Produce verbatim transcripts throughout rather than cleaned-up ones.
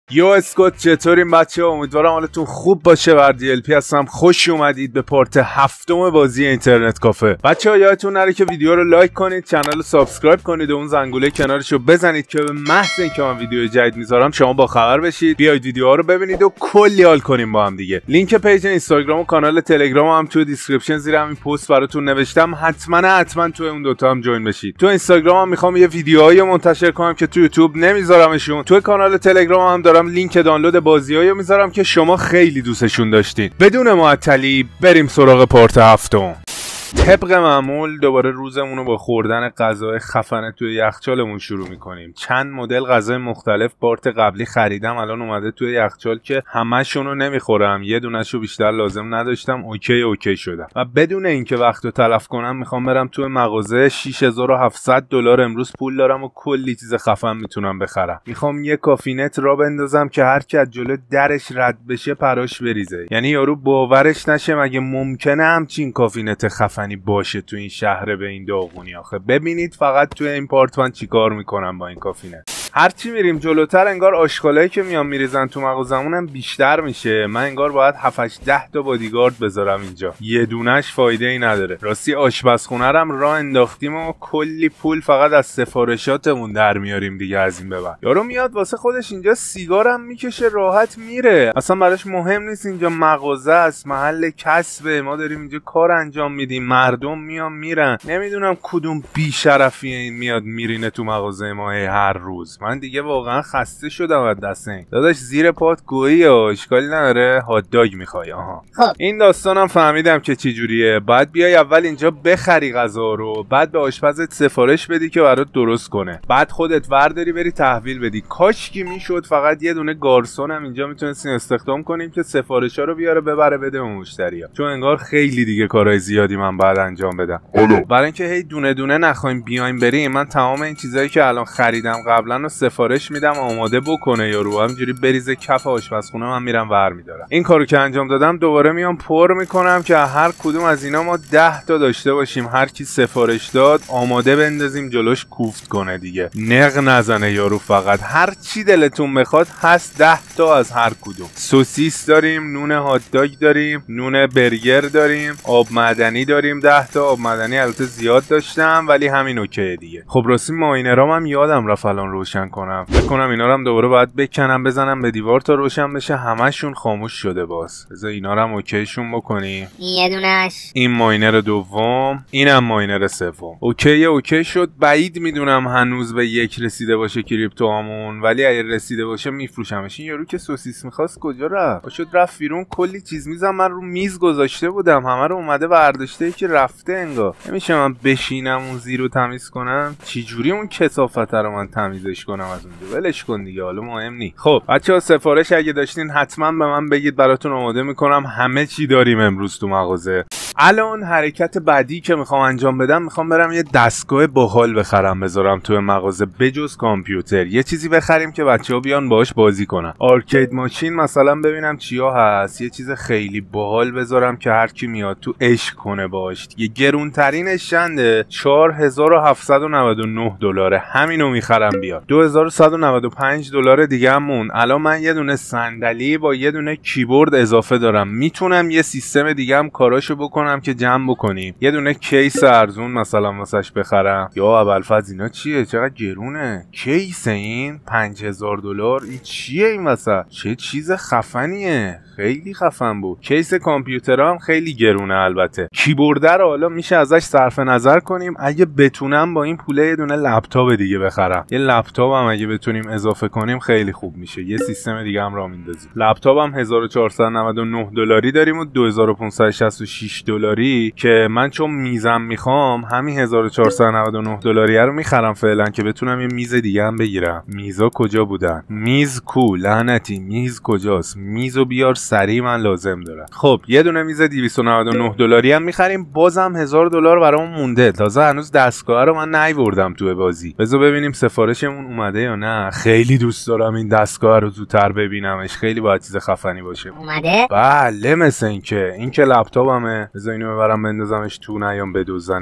یو اسکوت چطورین بچه ها؟ امیدوارم حالتون خوب باشه. وردی ال پی هستم. خوش اومدید به پارت هفتم بازی اینترنت کافه. بچه ها یادتون نره که ویدیو رو لایک کنید، کانال رو سابسکرایب کنید و اون زنگوله کنارش رو بزنید که به محض اینکه من ویدیو جدید میذارم شما با خبر بشید. بیاید ویدیوها رو ببینید و کلی حال کنیم با هم دیگه. لینک پیج اینستاگرام و کانال تلگرام هم تو دیسکریپشن زیر همین پست براتون نوشتم. حتما حتما تو اون دوتا هم جوین بشید. تو اینستاگرام هم میخوام یه ویدیوهایی منتشر کنم که تو یوتیوب نمیذارمشون. تو کانال تلگرام هم دارم لینک دانلود بازیایی رو میذارم که شما خیلی دوستشون داشتین. بدون معطلی بریم سراغ پارت هفتم. طبق معمول دوباره روزمون رو با خوردن غذای خفنه توی یخچالمون شروع میکنیم. چند مدل غذای مختلف پارت قبلی خریدم، الان اومده توی یخچال که همه‌شون رو نمیخورم، یه دونه‌شو بیشتر لازم نداشتم، اوکی اوکی شدم و بدون اینکه وقتو تلف کنم میخوام برم توی مغازه. شش هزار و هفتصد دلار امروز پول دارم و کلی چیز خفن میتونم بخرم. میخوام یه کافینت را بندازم که هر کی از جلو درش رد بشه پراش بریزه. یعنی یارو باورش نشه مگه ممکنه همچین کافینت خفن باشه تو این شهر به این داغونی. آخه ببینید فقط توی این پارت من چیکار میکنم با این کافینه. هرچی میریم جلوتر انگار آشغالایی که میان میریزن تو مغازمون هم بیشتر میشه. من انگار باید هفت هشت ده تا بادیگارد بذارم اینجا، یه دونش فایده ای نداره. راستی آشپزخونه رم راه انداختیم و کلی پول فقط از سفارشاتمون در میاریم دیگه از این به بعد. یارو میاد واسه خودش اینجا سیگارم میکشه راحت میره، اصلا براش مهم نیست اینجا مغازه است، محل کسبه، ما داریم اینجا کار انجام میدیم، مردم میان میرن. نمیدونم کدوم بیشرفیه این میاد میرینه تو مغازه ما هر روز. من دیگه واقعا خسته شدم از دست این. داداش زیر پات گویی ها، اشکالی نداره، هات داگ میخوای. آها خب این داستانم فهمیدم که چی جوریه. باید بیای اول اینجا بخری غذا رو، بعد به آشپزت سفارش بدی که برات درست کنه، بعد خودت ورداری بری تحویل بدی. کاش کی میشد فقط یه دونه گارسون هم اینجا میتونستین استخدام کنیم که سفارشا رو بیاره ببره بده به مشتریا، چون انگار خیلی دیگه کارهای زیادی من بعد انجام بدم. برای اینکه هی دونه دونه نخوایم بیایم بریم، من تمام این چیزایی که الان خریدم قبلا سفارش میدم آماده بکنه، یارو همینجوری بریزه کف آشپزخونه، من میرم ور میدارم. این کارو که انجام دادم دوباره میام پر میکنم که هر کدوم از اینا ما ده تا داشته باشیم. هر کی سفارش داد آماده بندازیم جلوش کوفت کنه دیگه، نق نزنه یارو. فقط هر چی دلتون بخواد هست، ده تا از هر کدوم. سوسیس داریم، نون هات داگ داریم، نون برگر داریم، آب معدنی داریم ده تا. آب معدنی البته زیاد داشتم ولی همین اوکی دیگه. خب راستی ماینرام هم یادم رفت الان روشن کنم. فکر کنم اینا رو هم دوباره باید بکنم بزنم به دیوار تا روشن بشه. همشون خاموش شده باز. بذار اینا رو هم اوکیشون بکنیم. یه دونش این ماینر دوم، اینم ماینر سوم. اوکی اوکی شد. بعید میدونم هنوز به یک رسیده باشه کریپتوامون، ولی اگه رسیده باشه میفروشمش. این یارو که سوسیس میخواست کجا رفت؟ شد رفت بیرون. کلی چیز میزم من رو میز گذاشته بودم، همه رو اومده برداشته که رفته انگار. نمیشه من بشینم اون زیرو تمیز کنم؟ چی جوری اون کثافت رو من تمیزش کنم از اونجا؟ ولش کن دیگه، حالا مهم نی. خب بچه‌ها سفارش اگه داشتین حتما به من بگید، براتون آماده میکنم. همه چی داریم امروز تو مغازه. الان حرکت بعدی که میخوام انجام بدم، میخوام برم یه دستگاه باحال بخرم بذارم تو مغازه. بجز کامپیوتر یه چیزی بخریم که بچه‌ها بیان باهاش بازی کنن. آرکید ماشین مثلا ببینم چیا هست، یه چیز خیلی باحال بذارم که هر کی میاد تو عشق کنه باهاش دیگه. گرونترینش چنده؟ چهار هزار و هفتصد و نود و نه دلاره. همینو میخرم بیا. دو هزار و صد و نود و پنج دلار دیگه همون. الان من یه دونه صندلی با یه دونه کیبورد اضافه دارم، میتونم یه سیستم دیگه هم کاراشو بکنم که جمع بکنیم. یه دونه کیس ارزون مثلا واسش بخرم. یا ابوالفضل اینا چیه؟ چقدر گرونه کیس این؟ پنج هزار دلار. این چیه این واسه؟ چه چیز خفنیه، خیلی خفن بود. کیس کامپیوترها هم خیلی گرونه. البته کیبورد رو حالا میشه ازش صرف نظر کنیم. اگه بتونم با این پوله یه دونه لپتاپ دیگه بخرم. یه لپتاپ هم اگه بتونیم اضافه کنیم خیلی خوب میشه. یه سیستم دیگه هم راه میندازیم. لپتاپ هم هزار و چهارصد و نود و نه دلاری داریم و دو هزار و پانصد و شصت و شش دلاری که من چون میزم میخوام همین هزار و چهارصد و نود و نه دلاری رو میخرم فعلا که بتونم یه میز دیگه هم بگیرم. میزا کجا بودن؟ میز کو لعنتی، میز کجاست؟ میزو بیار سریع، من لازم دارم. خب یه دونه میز دویست و نود و نه دلاری هم میخریم. بازم هزار دلار برامون مونده. تازه هنوز دستگاه رو من نیوردم تو بازی. بذار ببینیم سفارشمون اومده یا نه. خیلی دوست دارم این دستگاه رو زودتر ببینمش. خیلی باید چیز خفنی باشه. اومده؟ بله مثل اینکه این که لپتاپمه. بذار اینو ببرم بندازمش تو، نیام بدزدنش.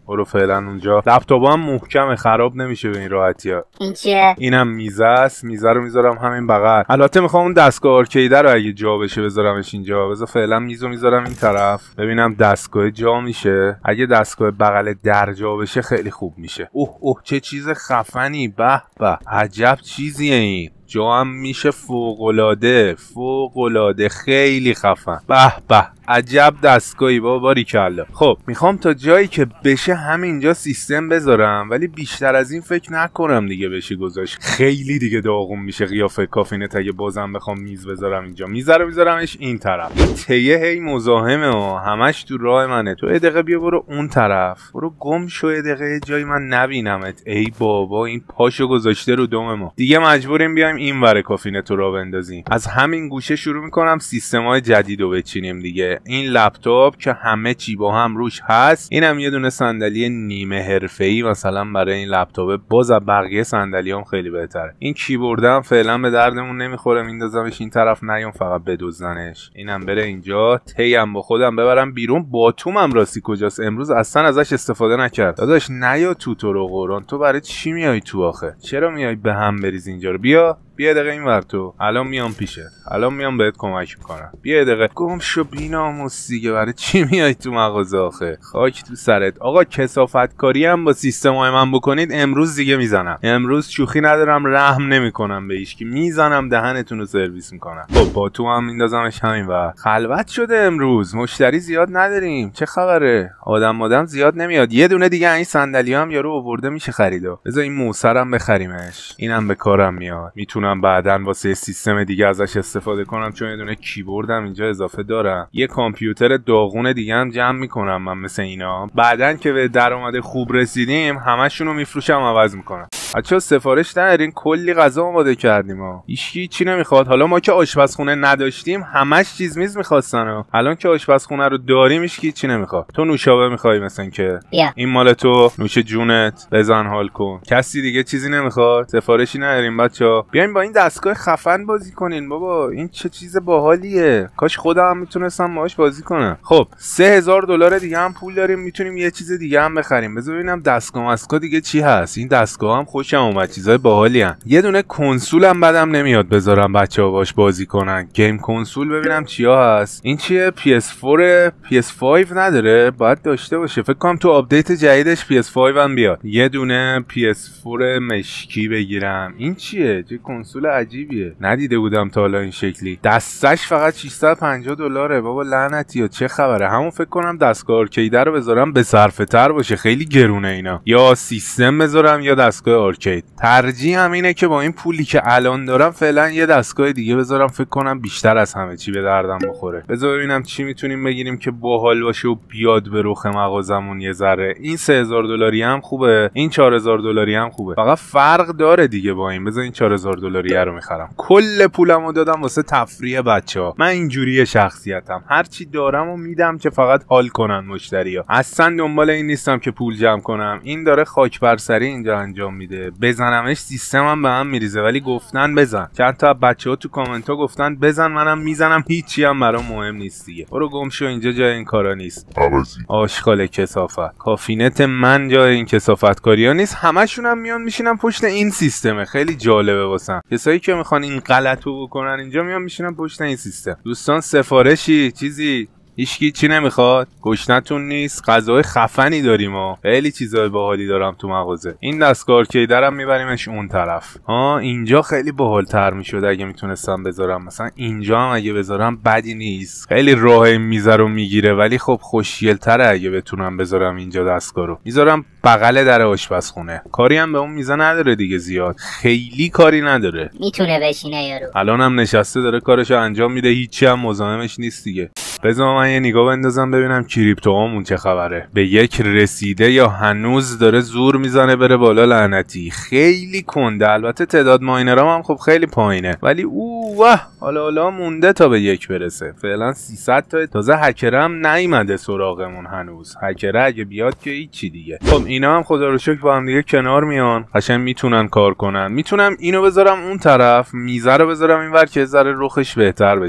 برو فعلا اونجا. لپتاپ هم محکمه، خراب نمیشه به این راحتی ها. این چیه؟ اینم میزه است. میزه رو میذارم همین بغل. البته میخوام اون دستگاه آرکیده رو اگه جا بشه بذارمش اینجا. بذار فعلا میزو میذارم این طرف ببینم دستگاه جا میشه. اگه دستگاه بغل در جا بشه خیلی خوب میشه. اوه اوه چه چیز خفنی. به به عجب چیزیه این. جا هم میشه فوق‌العاده فوق‌العاده خیلی خفن. به به عجب دستگاهی بابا باریکلا. خب میخوام تا جایی که بشه همینجا سیستم بذارم، ولی بیشتر از این فکر نکنم دیگه بشه گذاشت. خیلی دیگه داغون میشه قیافه کافینت اگه بازم بخوام میز بذارم اینجا. میز رو میذارمش این طرف. این تیه هی مزاحمه ها، همش تو راه منه. تو یه دقیقه بیا برو اون طرف. برو گم شو یه دقیقه جایی من نبینمت. ای بابا این پاشو گذاشته رو دم ما. دیگه مجبوریم بیایم این ور کافینت رو بندازیم. از همین گوشه شروع میکنم سیستم‌های جدیدو بچینیم دیگه. این لپتاپ که همه چی با هم روش هست. اینم یه دونه صندلی نیمه حرفه‌ای مثلا برای این لپتاپ، باز از بقیه صندلیام خیلی بهتره. این کیبوردم فعلا به دردمون نمیخوره، میندازمش این طرف، نیام فقط بدزدنش. اینم بره اینجا. تیم با خودم ببرم بیرون. باتومم راستی کجاست؟ امروز اصلا ازش استفاده نکرد. داداش نیا تو تو رو قرآن، تو برای چی میای تو آخه؟ چرا میای به هم بریز اینجا رو؟ بیا بیا دقیقه این ور تو. الان میام پیشه، الان میام بهت کمک میکنم. بیا دقیقه. گم شو بیناموس دیگه، برای چی میای تو مغازه آخه؟ خاک تو سرت. آقا کثافت کاری هم با سیستم های من بکنید امروز دیگه میزنم. امروز شوخی ندارم، رحم نمیکنم به هیچ کی، میزنم دهنتون رو سرویس میکنم. خب با تو هم میندازمش همین ور. خلوت شده امروز، مشتری زیاد نداریم. چه خبره؟ آدم آدم زیاد نمیاد. یه دونه دیگه این صندلی هم یارو آورده میشه خریدا. بذار این موسرم بخریمش، اینم به کارم میاد. میتونم بعدن واسه سیستم دیگه ازش استفاده کنم، چون یه دونه کیبوردم اینجا اضافه دارم. یه کامپیوتر داغون دیگه هم جمع میکنم من مثل اینا. بعدن که به درآمد خوب رسیدیم همشونو میفروشم عوض میکنم. بچه‌ها سفارش ندارین؟ کلی غذا آماده کردیم ها. هیچکی چی نمیخواد. حالا ما که آشپزخونه نداشتیم همش چیز میز میخواستن ها. الان که آشپزخونه رو داریم هیچکی چی نمیخواد. تو نوشابه میخوای مثلا که بیا. این مال تو، نوش جونت، بزن حال کن. کسی دیگه چیزی نمیخواد؟ سفارشی نداریم بچه‌ها. بیاین با این دستگاه خفن بازی کنین بابا. این چه چیز باحالیه. کاش خودم میتونستم باهاش بازی کنم. خب سه هزار دلار دیگه هم پول داریم، میتونیم یه چیز دیگه هم بخریم. بذار ببینم دستگاه مسکا دیگه چی هست. این دستگاه هم خوشم اومد، چیزای باحالی ان. یه دونه کنسول هم بدم نمیاد بذارم بچه‌ها باش بازی کنن. گیم کنسول ببینم چیا هست. این چیه؟ پی اس فور پی اس فایو نداره؟ باید داشته باشه. فکر کنم تو آپدیت جدیدش پی اس فایو هم بیاد. یه دونه پی اس فور مشکی بگیرم. این چیه؟ چه کنسول عجیبیه، ندیده بودم تا حالا این شکلی. دستش فقط ششصد و پنجاه دلاره بابا. لعنتی چه خبره؟ همون فکر کنم دستگاه آرکید رو بذارم به صرفه تر باشه، خیلی گرونه اینا. یا سیستم بذارم یا دستگاه آرکید. ترجیح همینه که با این پولی که الان دارم فعلا یه دستگاه دیگه بذارم، فکر کنم بیشتر از همه چی به دردم بخوره. بذار ببینم چی میتونیم بگیریم که باحال باشه و بیاد به رخ مغازمون یه ذره. این سه هزار دلاری هم خوبه، این چهار هزار دلاری هم خوبه. فقط فرق داره دیگه با این. بذار این چهار هزار دلاری رو میخرم. کل پولمو دادم واسه تفریح بچه‌ها. من اینجوریه شخصیتم، هر چی دارم و میدم که فقط حال کنن مشتری‌ها. اصلا دنبال این نیستم که پول جمع کنم. این داره خاک بر سری اینجا انجام میده. بزنمش سیستمم به هم میریزه، ولی گفتن بزن. چند تا بچه‌ها تو کامنت ها گفتن بزن، منم میزنم، هیچی هم برام مهم نیست دیگه. برو گم شو، اینجا جای این کارا نیست. آشغال کثافت. کافینت من جای این کثافت کاریا نیست. همشون هم میان میشینن پشت این سیستمه. خیلی جالبه واسم. کسایی که میخوان این غلطو بکنن اینجا میان میشینن پشت این سیستم. دوستان سفارشی چیزی هیچکی چی نمیخواد؟ گشنتون نیست؟ غذای خفنی داریم ها. خیلی چیزای باحالی دارم تو مغازه. این دستگاه آرکیدرم میبریمش اون طرف. ها اینجا خیلی باحال‌تر میشد اگه میتونستم بذارم. مثلا اینجا هم اگه بذارم بدی نیست. خیلی راه این میزه رو میگیره، ولی خب خوشگل‌تره اگه بتونم بذارم اینجا دستگاه رو. میذارم بغل در آشپزخونه. کاری هم به اون میزه نداره دیگه، زیاد خیلی کاری نداره. میتونه بشینه یارو. الانم نشسته داره کارشو انجام میده، هیچی هم مزاحمش نیست دیگه. بذار من یه نگاه بندازم ببینم کریپتوامون چه خبره. به یک رسیده یا هنوز داره زور میزنه بره بالا؟ لعنتی خیلی کنده. البته تعداد ماینرام هم خب خیلی پایینه، ولی اوه واه حالا حالا مونده تا به یک برسه. فعلا سیصد تا. تازه هکرم نیومده سراغمون هنوز. هکر اگه بیاد که هیچی دیگه. خب اینا هم خدا رو شکر با هم دیگه کنار میان، قشنگ میتونن کار کنن. میتونم اینو بذارم اون طرف، میزه رو بذارم اینور که ذره رخش بهتر بشه.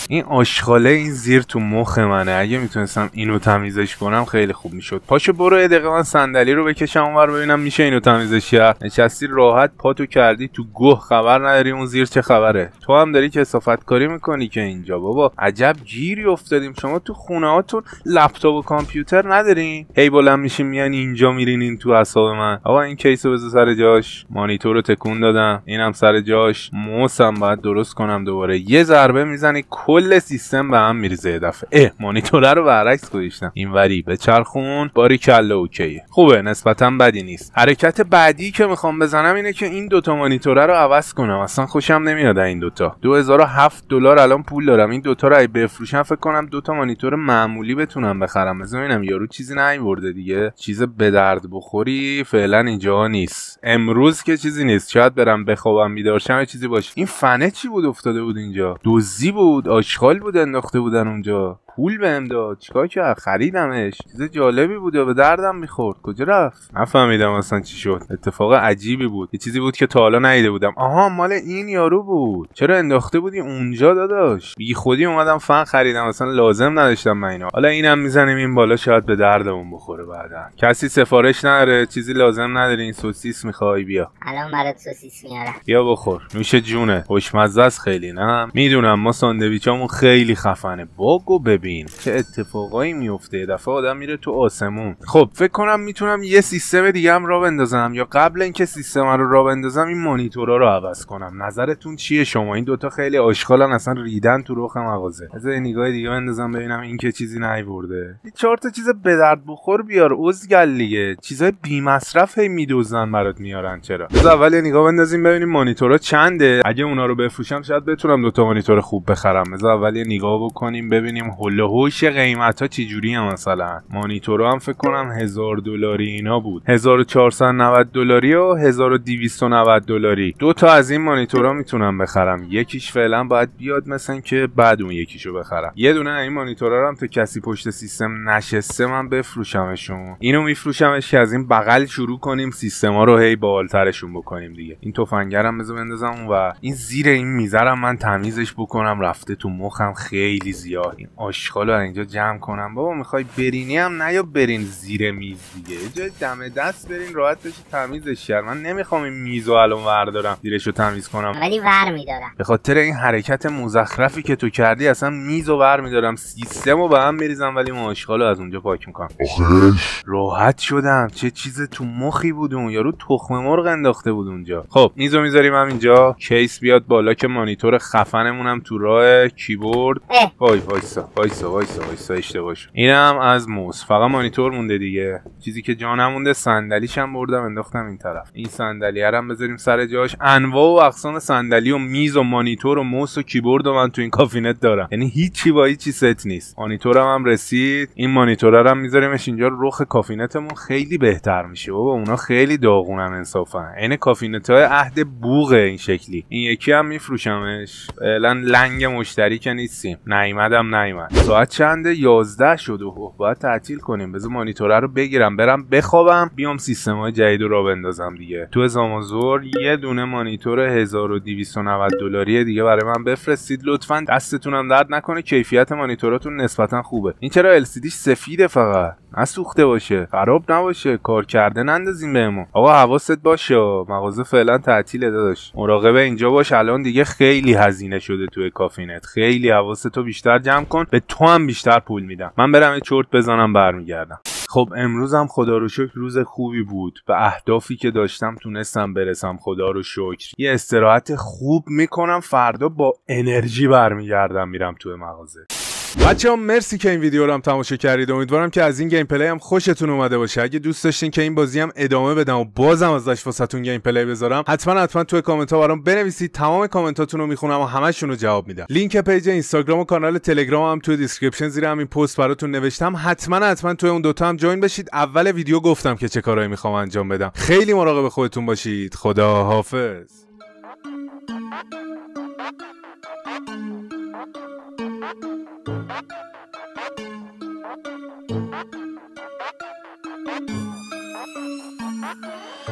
این آشغاله این زیر تو مخ منه. اگه میتونستم اینو تمیزش کنم خیلی خوب میشد. پاشو برو یه دقیقه من صندلی رو بکشم اونور ببینم میشه اینو تمیزش کرد. نشستی راحت پاتو کردی تو گوه، خبر نداری اون زیر چه خبره. تو هم داری کثافت کاری میکنی که اینجا. بابا عجب گیری افتادیم. شما تو خونه هاتون لپتاپ و کامپیوتر ندارین؟ هی بلند میشین میان اینجا میرینین تو اعصاب من. آقا این کیسو بذار سر جاش. مانیتور رو تکون دادم، اینم سر جاش. موسم باید درست کنم دوباره. یه ضربه میزنی کل سیستم به هم میریزه یه دفعه. اه مانیتور رو برعکس گذاشتم اینوری به چرخون. باری کلا اوکیه، خوبه، نسبتا بدی نیست. حرکت بعدی که میخوام بزنم اینه که این دوتا مانیتور رو عوض کنم. اصلا خوشم نمیاد این دوتا. دو هزار و هفت دلار الان پول دارم. این دوتا رو اگه بفروشم فکر کنم دوتا مانیتور معمولی بتونم بخرم. بذار ببینم یارو چیزی نیورده دیگه. چیز به درد بخوری فعلا اینجا نیست. امروز که چیزی نیست. شاید برم بخوابم بیدار شم یه چیزی باشه. این فنه چی بود افتاده بود اینجا؟ دزدی بود، آشغال بود انداخته بودن اونجا. پول بهم داد، چیکار کرد؟ خریدمش. چیز جالبی بود و به دردم میخورد. کجا رفت؟ نفهمیدم اصلا چی شد. اتفاق عجیبی بود. یه چیزی بود که تا حالا ندیده بودم. آها مال این یارو بود. چرا انداخته بودی اونجا داداش؟ بی خودی اومدم فن خریدم، اصلا لازم نداشتم من اینا. حالا اینم میزنیم این بالا، شاید به دردمون بخوره بعدا. کسی سفارش نداره، چیزی لازم نداری؟ این سوسیس میخوای؟ بیا. الان برات سوسیس میارم. بیا بخور. نوش جونه. خوشمزه است خیلی. نه میدونم ما ساندویچامون خیلی خفنه. باگو ببین چه اتفاقایی میفته. یه دفعه آدم میره تو آسمون. خب فکر کنم میتونم یه سیستم دیگه هم راه بندازم، یا قبل اینکه سیستم رو راه بندازم این مانیتورا رو عوض کنم. نظرتون چیه شما؟ این دوتا خیلی آشغالن، اصلا ریدن تو رخ مغازه. از یه نگاه دیگه بندازم ببینم این که چیزی نیورده. این چهار تا چیز به درد بخور بیار اوزگل دیگه. چیزای بی مصرف هی میدوزن برات میارن. چرا؟ از اول یه نگاه بندازیم ببینیم مانیتورا چنده. اگه اونا رو بفروشم شاید بتونم دوتا مانیتور خوب بخرم. از اول یه نگاه بکنیم ببینیم هوش قیمتا چه جوریه. مثلا مانیتورا هم فکر کنم هزار دلاری اینا بود. هزار و چهارصد و نود دلاری و هزار و دویست و نود دلاری. دو تا از این مانیتورا میتونم بخرم. یکیش فعلا باید بیاد مثلا که بعد اون یکیشو بخرم. یه دونه این مانیتورا رو هم تا کسی پشت سیستم نشسته من بفروشمشون. اینو میفروشمش که از این بغل شروع کنیم سیستما رو هی بالاترشون بکنیم دیگه. این تفنگرم بذار بندازم و این زیر این میذارم من تمیزش بکنم. رفته تو مخم خیلی زیاد. این آشغال رو اینجا جمع کنم. بابا میخوای برینی هم نه یا برین زیر میز دیگه. یه جای دم دست برین راحت بشه تمیزش کرد. من نمیخوام این میزو الان وردارم زیرشو تمیز کنم، ولی ور میدارم. به خاطر این حرکت مزخرفی که تو کردی اصلا میزو ور میدارم، سیستمو به هم میریزم، ولی اون آشغال رو از اونجا پاک میکنم. راحت شدم. چه چیز تو مخی بود اون یارو. تخم مرغ انداخته بود اونجا. خب میزو میذاریم همینجا. کیس بیاد بالا که مانیتور خفنمونم تو راه. کیبورد وای وایسا وایسا وایسا وایسا اشتباه شد. اینم از موس. فقط مانیتور مونده دیگه. چیزی که جا نمونده صندلیش هم بردم انداختم این طرف. این صندلی هم بذاریم سر جاش. انواع و اقسام صندلی و میز و مانیتور و موس و کیبورد و من تو این کافینت دارم. یعنی هیچی با هیچی ست نیست. مانیتورم هم رسید. این مانیتورا هم میذاریمش اینجا. رخ کافینتمون خیلی بهتر میشه. بابا اونا خیلی داغونن انصافا. عین کافینت‌های عهد بوقه این شکلی. این یکی هم میفروشمش. فعلا لنگ مشتری که نیستیم. نیومدم نیومد. ساعت چنده؟ یازده شد و باید تعطیل کنیم. بذار مانیتوره رو بگیرم برم بخوابم، بیام سیستم‌های جدید رو راه بندازم دیگه. تو زامازور یه دونه مانیتور هزار و دویست و نود دلاری دیگه برای من بفرستید لطفاً. دستتونم درد نکنه. کیفیت مانیتوراتون نسبتا خوبه. این چرا ال سی دیش سفیده فقط؟ نسوخته باشه، خراب نباشه، کار کرده نندازیم بهمون. آقا حواست باشه مغازه فعلا تعطیله داداش. مراقب اینجا باش. الان دیگه خیلی هزینه شده توی کافینت. خیلی حواستو بیشتر جمع کن. به تو هم بیشتر پول میدم. من برم یه چرت بزنم برمیگردم. خب امروز هم خدا رو شکر روز خوبی بود. به اهدافی که داشتم تونستم برسم خدا رو شکر. یه استراحت خوب میکنم، فردا با انرژی برمیگردم میرم توی مغازه. بچه‌ها مرسی که این ویدیو رو هم تماشا کردید. امیدوارم که از این گیم پلی هم خوشتون اومده باشه. اگه دوست داشتین که این بازی هم ادامه بدم و بازم ازش واسهتون گیم پلی بذارم، حتما حتما توی کامنت ها برام بنویسید. تمام کامنتاتون رو میخونم و همشون رو جواب میدم. لینک پیج اینستاگرام و کانال تلگرام هم توی دیسکریپشن زیر همین پست براتون نوشتم. حتما حتما توی اون دوتا هم جوین بشید. اول ویدیو گفتم که چه کارهایی میخوام انجام بدم. خیلی مراقب خودتون باشید. خدا حافظ. Thank you.